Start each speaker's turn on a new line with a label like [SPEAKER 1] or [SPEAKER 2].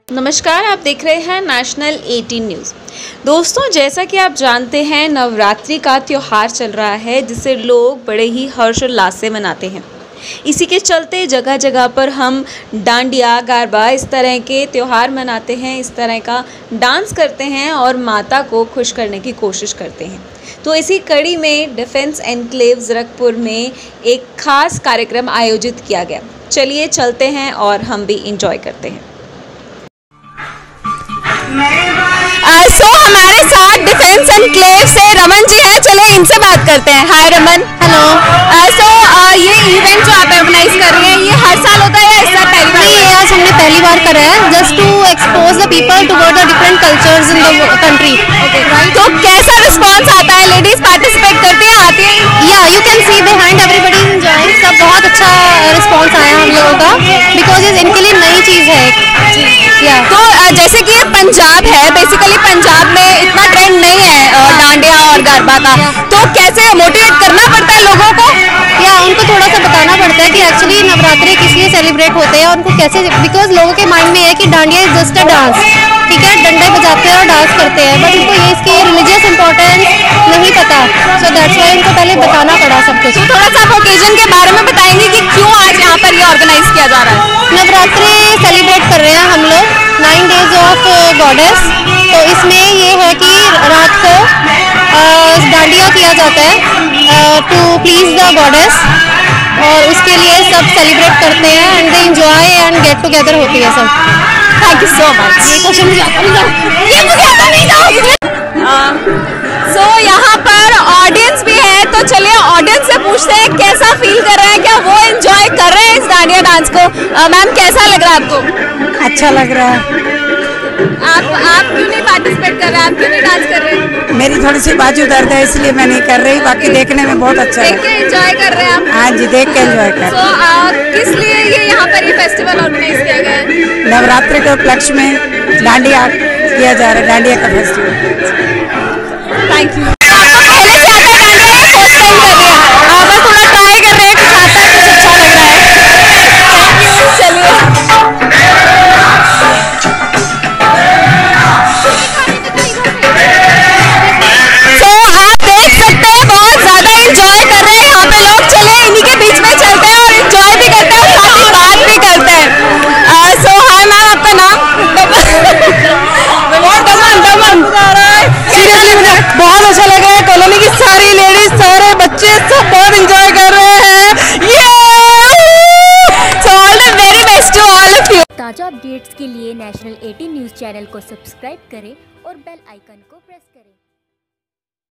[SPEAKER 1] नमस्कार, आप देख रहे हैं नेशनल 18 न्यूज़। दोस्तों, जैसा कि आप जानते हैं, नवरात्रि का त्यौहार चल रहा है जिसे लोग बड़े ही हर्षोल्लास से मनाते हैं। इसी के चलते जगह जगह पर हम डांडिया, गरबा इस तरह के त्यौहार मनाते हैं, इस तरह का डांस करते हैं और माता को खुश करने की कोशिश करते हैं। तो इसी कड़ी में डिफेंस एनक्लेव ज़रकपुर में एक खास कार्यक्रम आयोजित किया गया। चलिए चलते हैं और हम भी इंजॉय करते हैं।
[SPEAKER 2] हमारे साथ डिफेंस एनक्लेव से रमन जी हैं, चले इनसे बात करते हैं। हाय रमन।
[SPEAKER 3] हेलो।
[SPEAKER 2] ये इवेंट जो आप ऑर्गेनाइज कर रहे हैं, ये हर साल होता है या इस साल पहली बार?
[SPEAKER 3] ये आज हमने पहली बार करा है, just to expose the people toward the different cultures in the country.
[SPEAKER 2] तो कैसा रिस्पांस आता है? लेडीज पार्टिसिपेट करती हैं, आती हैं?
[SPEAKER 3] या you can see behind everybody enjoying. सब बहुत अच्छा रिस्पांस आया हम लोगों का, बिकॉज ये इनके लिए नई चीज़ है।
[SPEAKER 2] तो जैसे कि ये पंजाब है, बेसिकली पंजाब में इतना ट्रेंड नहीं है डांडिया और गरबा का, तो कैसे मोटिवेट करना पड़ता है लोगों को?
[SPEAKER 3] या उनको थोड़ा सा बताना पड़ता है कि एक्चुअली नवरात्रि किस लिए सेलिब्रेट होते हैं और उनको कैसे, बिकॉज लोगों के माइंड में है कि dandiya is just a dance, ठीक है, डंडे बजाते हैं और डांस करते हैं, बट उनको ये इसकी रिलीजियस इंपॉर्टेंस नहीं पता। सो दैट्स वाई उनको पहले बताना पड़ा सब कुछ।
[SPEAKER 2] तो थोड़ा सा आप ओकेजन के बारे में बताएंगे कि क्यों आज यहाँ पर ये ऑर्गेनाइज किया जा रहा है?
[SPEAKER 3] नवरात्रि सेलिब्रेट कर रहे हैं हम लोग, 9 days ऑफ गॉडेस। तो इसमें ये है कि रात को डांडिया किया जाता है टू प्लीज द गॉडेस, और उसके लिए सब सेलिब्रेट करते हैं and they enjoy and get together होती है सब।
[SPEAKER 2] Thank you so much.
[SPEAKER 3] ये क्वेश्चन मुझे आता नहीं
[SPEAKER 2] सो यहाँ पर ऑडियंस भी है, तो चलिए ऑडियंस से पूछते हैं कैसा फील कर रहे हैं, क्या वो एंजॉय कर रहे हैं इस डांडिया डांस को? मैम, कैसा लग रहा है आपको?
[SPEAKER 3] अच्छा लग रहा है।
[SPEAKER 2] आप क्यों नहीं पार्टिसिपेट कर रहे हैं? आप क्यों नहीं डांस कर रहे हैं?
[SPEAKER 4] मेरी थोड़ी सी बाजू दर्द है, इसलिए मैं नहीं कर रही। बाकी देखने में बहुत अच्छा
[SPEAKER 2] देख के एंजॉय कर रहे हैं आप?
[SPEAKER 4] हाँ जी, देख के एंजॉय कर।
[SPEAKER 2] तो किस लिए ये यहाँ पर ये फेस्टिवल ऑर्गेनाइज किया गया है?
[SPEAKER 4] नवरात्रि के उपलक्ष्य में डांडिया किया जा रहा है, डांडिया का फेस्टिवल।
[SPEAKER 2] Thank you. पहले से आता है डांडिया या फर्स्ट टाइम कर रहे हैं? बस थोड़ा ट्राई कर रहे हैं, कुछ आता है, कुछ अच्छा लग रहा है। चलिए।
[SPEAKER 4] बहुत अच्छा लग रहा है। कॉलोनी की सारी लेडीज, सारे बच्चे सब बहुत एंजॉय कर रहे हैं।
[SPEAKER 2] So all the very best to all of you.
[SPEAKER 5] ताज़ा अपडेट्स के लिए नेशनल 18 न्यूज़ चैनल को सब्सक्राइब करें और बेल आइकन को प्रेस करें।